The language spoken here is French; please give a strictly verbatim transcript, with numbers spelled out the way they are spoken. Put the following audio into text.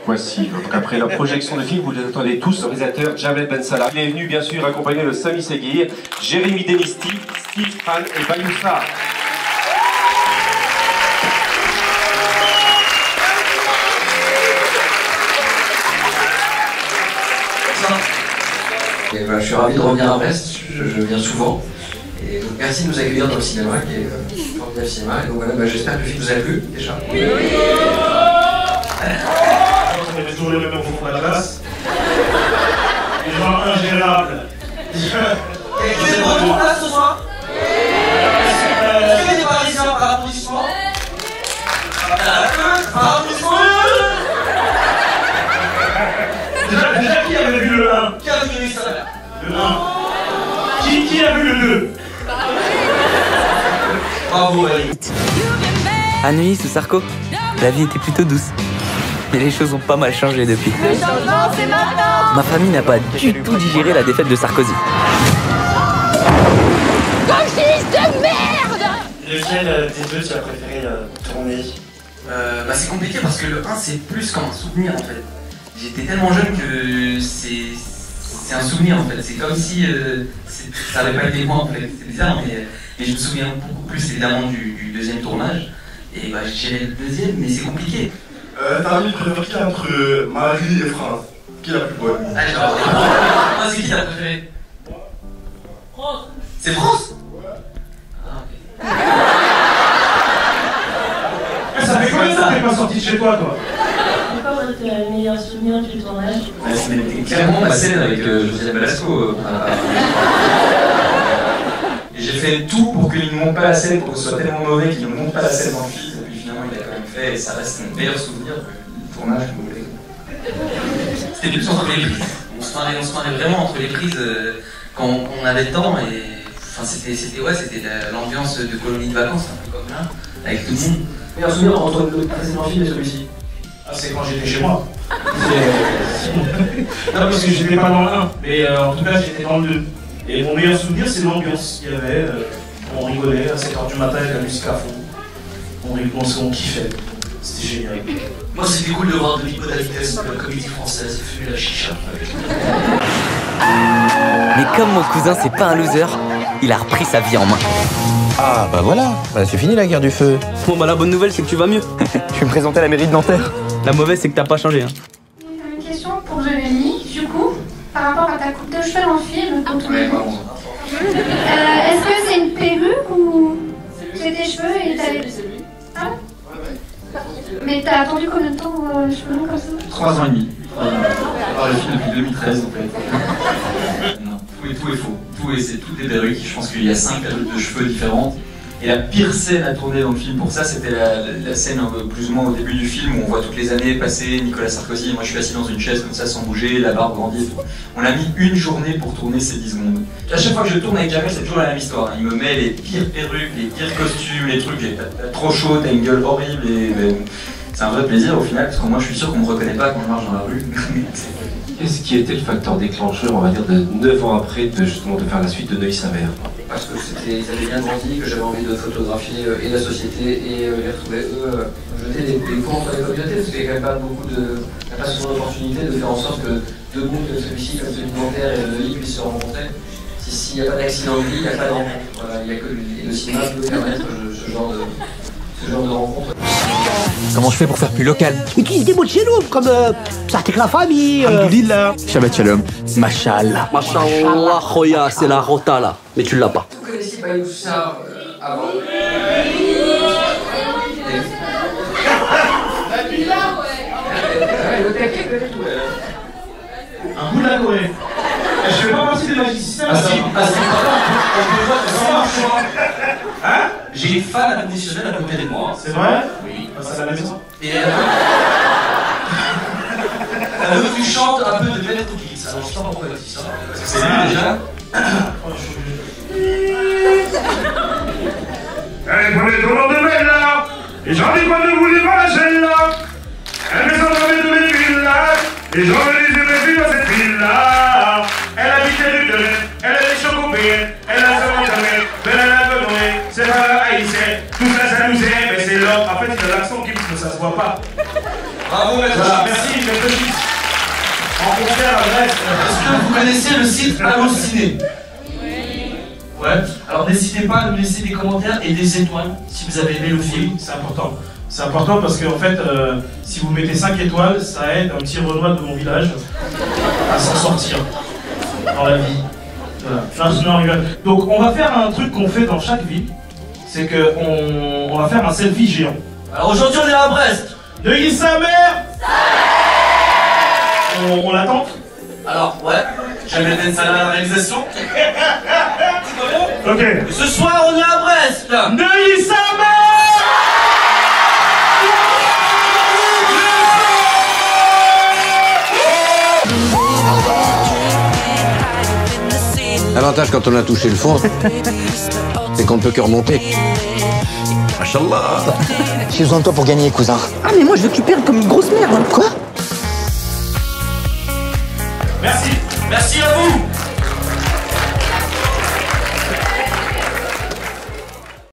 Voici, donc après la projection de film, vous les attendez tous, le réalisateur Jamel Ben Salah. Il est venu bien sûr accompagné de Sami Seguir, Jérémy Denisti, Steve Pan et Bayoussa. Et voilà, je suis ravi de revenir à Brest, je, je viens souvent. Et donc merci de nous accueillir dans le cinéma, qui est euh, formidable cinéma. Et donc voilà, bah, j'espère que le film vous a plu déjà. Oui. On met toujours les mêmes au fond de la classe. Les gens ingérables. Quel est votre place ce soir? Est-ce qu'il y a des Parisiens par applaudissement? Par applaudissement? Déjà, déjà, qui avait vu le un? Qui a vu ça? Le un. Qui, qui a vu le deux? Bravo, Eric. À Neuilly sous Sarko, la vie était plutôt douce. Mais les choses ont pas mal changé depuis. Le changement, c'est maintenant. Ma famille n'a pas du tout digéré la défaite de Sarkozy. Gauchiste de merde. Lequel euh, des deux tu as préféré euh, tourner? Euh, bah c'est compliqué parce que le un c'est plus comme un souvenir en fait. J'étais tellement jeune que c'est c'est un souvenir en fait. C'est comme si euh, ça n'avait pas été moi en fait. C'est bizarre mais, mais je me souviens beaucoup plus évidemment du, du deuxième tournage. Et bah j'ai le deuxième mais c'est compliqué. Euh, T'as mis préféré qui entre Marie et France? Qui est la plus bonne? Ah genre, moi c'est qui ta préférée? France. C'est France? Ah ok. Ça fait combien de temps que t'es pas sorti de chez toi, toi? C'est quoi votre meilleur souvenir du tournage? C'était clairement ma scène avec euh, Josiane Balasco. Euh, et j'ai fait tout pour qu'il ne monte pas la scène, pour que ce soit tellement mauvais qu'il ne monte pas la scène dans le film. Et puis finalement il a quand même fait, et ça reste mon meilleur souvenir du tournage. C'était plus entre les prises. On se marrait, on se marrait vraiment entre les prises euh, quand on, on avait le temps. Et enfin, c'était, c'était, ouais, c'était l'ambiance de colonie de vacances, un peu comme là, avec tout le monde. Meilleur souvenir entre le précédent film et celui-ci? Ah, c'est quand j'étais chez moi. Non, parce que j'étais pas dans le un, mais euh, en tout cas j'étais dans le deux. Et mon meilleur souvenir, c'est l'ambiance qu'il y avait. Euh, on rigolait à sept heures du matin avec la musique à fond. On rigolait, on kiffait. C'était génial. Moi, c'était cool de voir Denis Podalides, la comédie française, fumer la chicha. Mais comme mon cousin c'est pas un loser, il a repris sa vie en main. Ah bah voilà, bah, c'est fini la guerre du feu. Bon bah la bonne nouvelle c'est que tu vas mieux. Je vais me présenter à la mairie de Nanterre. La mauvaise c'est que t'as pas changé hein. Une question pour Jérémy, du coup, par rapport à ta coupe de cheveux dans le film. Quand on... Ouais, pardon. Euh, Est-ce que c'est une perruque ou c'est des cheveux et t'as les... Ah ouais? Mais t'as attendu combien de temps euh, les cheveux longs comme ça? Trois ans et demi. Je parle le film depuis deux mille treize en fait. Non, tout est, tout est faux. Tout est, c'est toutes des perruques. Je pense qu'il y a cinq perruques de cheveux différentes. Et la pire scène à tourner dans le film pour ça, c'était la, la, la scène euh, plus ou moins au début du film où on voit toutes les années passer Nicolas Sarkozy. Et moi je suis assis dans une chaise comme ça sans bouger, la barbe grandit et tout. On a mis une journée pour tourner ces dix secondes. Et à chaque fois que je tourne avec Jamel, c'est toujours la même histoire. Il me met les pires perruques, les pires costumes, les trucs. T'as trop chaud, t'as une gueule horrible. Et, et c'est un vrai plaisir au final, parce que moi je suis sûr qu'on me reconnaît pas quand je marche dans la rue. Qu'est-ce qui était le facteur déclencheur, on va dire, de neuf ans après, de justement de faire la suite de Neuilly-sa-Mère? Parce que c'était, ils avaient bien grandi, que j'avais envie de photographier euh, et la société et euh, les retrouver eux, euh, jeter des, des ponts entre les communautés, parce qu'il n'y a quand même pas beaucoup de. Il n'y a pas souvent d'opportunité de faire en sorte que deux mondes comme celui-ci, comme celui de Nanterre et de Neuilly puissent se rencontrer. S'il n'y a pas d'accident de vie, il n'y a pas de rencontre. Voilà, il y a que le cinéma peut permettre ce, ce genre de. Ce genre de rencontre. Comment je fais pour faire plus local? Utilise des mots de chez nous, comme euh, ça avec la famille. Euh... Alhamdoulilah. Shabbat shalom. Mashallah. Mashallah, Khoya, c'est la rota là. Mais tu l'as pas. Vous connaissiez Bayoussa euh, avant? La villa, ouais. Un bout de la Corée. Je fais pas partie des magiciens. Ah si, ah si, hein? J'ai une fan inconditionnelle à côté de moi. C'est vrai? Oui. Passe à la maison. Et elle elle veut que tu chantes un peu de Bennett Cookies. Alors je sais pas pourquoi elle dit ça. Parce que c'est lui déjà. Eh, prenez tout le monde de Bella. Et j'en dis quoi ne voulez pas la chaîne là. Elle met son nom de mes villes là. Et j'en veux les yeux dans cette ville là. Elle habite les rues de Rennes. Elle a des chocopées. Elle a sa montagne. Elle a la bonne. C'est pas haïtien. Tout ça, ça nous aime. Mais c'est l'homme. En fait, il a l'accent qui mais ça se voit pas. Bravo, Maître Voilà, Gims. merci, Maître Gims. En concert à Brest. Est-ce que vous connaissez le site Allociné? Ouais. Alors n'hésitez pas à nous laisser des commentaires et des étoiles si vous avez aimé le film. C'est important. C'est important parce que en fait, euh, si vous mettez cinq étoiles, ça aide un petit Renoir de mon village à s'en sortir dans la vie. Voilà. Non, non, rigole. Donc on va faire un truc qu'on fait dans chaque ville, c'est qu'on on va faire un selfie géant. Alors aujourd'hui on est à Brest. Neuilly sa mère. On, on l'attend. Alors ouais, Jamel Ben Salah à la réalisation. Ok. Et ce soir on est à Brest. Neuilly sa mère. L'avantage quand on a touché le fond, c'est qu'on ne peut que remonter. Machallah. J'ai besoin de toi pour gagner, cousin. Ah, mais moi je veux que tu perdes comme une grosse merde. Quoi? Merci. Merci à vous.